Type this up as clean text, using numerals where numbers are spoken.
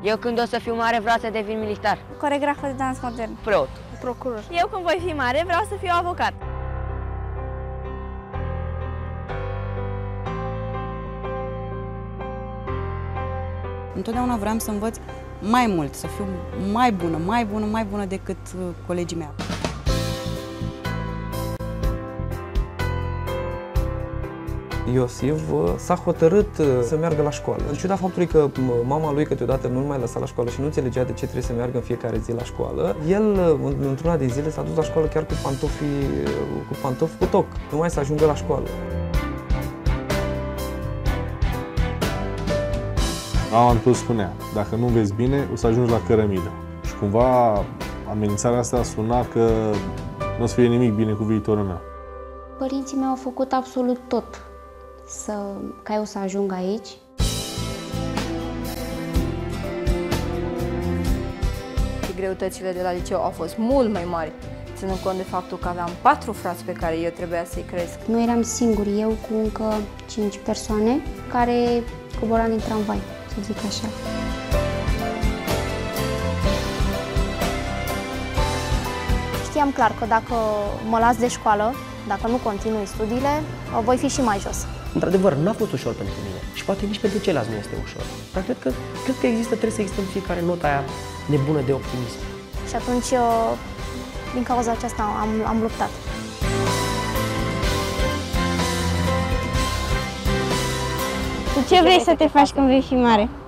Eu când o să fiu mare vreau să devin militar. Coregrafă de dans modern. Preot. Procuror. Eu când voi fi mare vreau să fiu avocat. Întotdeauna vreau să învăț mai mult, să fiu mai bună decât colegii mei. Iosif s-a hotărât să meargă la școală. În ciuda faptului că mama lui câteodată nu-l mai lăsa la școală și nu înțelegea de ce trebuie să meargă în fiecare zi la școală, el, într-una de zile, s-a dus la școală chiar cu pantofi cu toc, numai să ajungă la școală. Mama tot spunea, dacă nu vezi bine, o să ajungi la cărămidă. Și cumva amenințarea asta suna că nu o să fie nimic bine cu viitorul meu. Părinții mei au făcut absolut tot ca eu să ajung aici. Și greutățile de la liceu au fost mult mai mari, ținând cont de faptul că aveam 4 frați pe care eu trebuia să-i cresc. Nu eram singur, eu cu încă 5 persoane care coboram din tramvai, să zic așa. Știam clar că dacă mă las de școală, dacă nu continui studiile, voi fi și mai jos. Într-adevăr, n-a fost ușor pentru mine și poate nici pentru ceilalți nu este ușor. Dar cred că trebuie să existe în fiecare nota aia nebună de optimism. Și atunci, din cauza aceasta, am luptat. Tu ce vrei să te faci când vei fi mare?